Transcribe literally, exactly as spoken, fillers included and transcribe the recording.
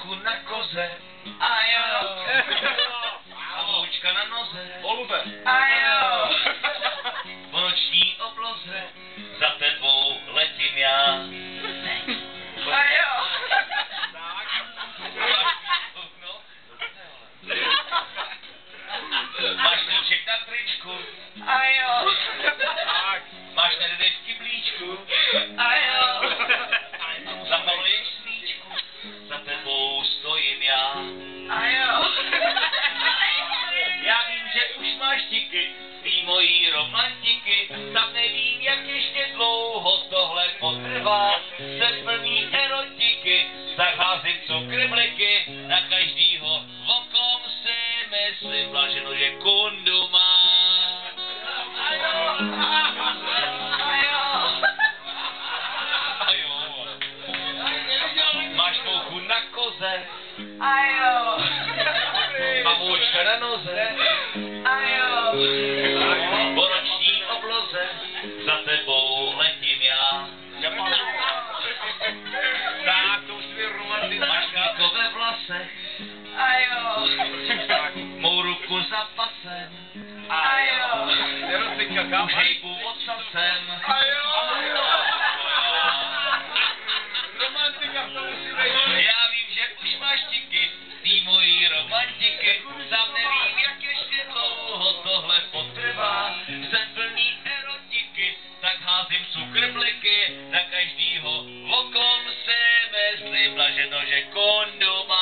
mouchu na koze, a jo. A moučka na noze, Holube. a jo. Po noční obloze, za tebou letím já. A jo. Máš líček na tričku, a jo. Máš tady dečky blíčku, a jo. Zapaluješ svíčku, za tebou stojím já. A jo. Já vím, že už máš tiky, tvý mojí romantiky, sam nevím, jak ještě dlouho tohle potrvá. Jsem plný erotiky, zacházím cukr-bliky, na každýho vokom si myslím, blaženo, že kundu má. A jo. A jo. A jo. Máš mouchu na koze, a jo. A moučka na noze, a jo. Po noční obloze, za tebou letím já. Tak, to už je romantické. Máš kátko ve vlasech, a jo. Mou ruku za pasem, a jo. Erotika, kámo. Už hejbu ocasem, A jo. Romantika v tom musí být. já vím, že už máš tiky, ty mojí romantiky, sám nevím, jak ještě dlouho tohle potrvá. Jsem plný erotiky, tak házím cukr-bliky, na každýho vokom si myslím, blaženo, že kundu má.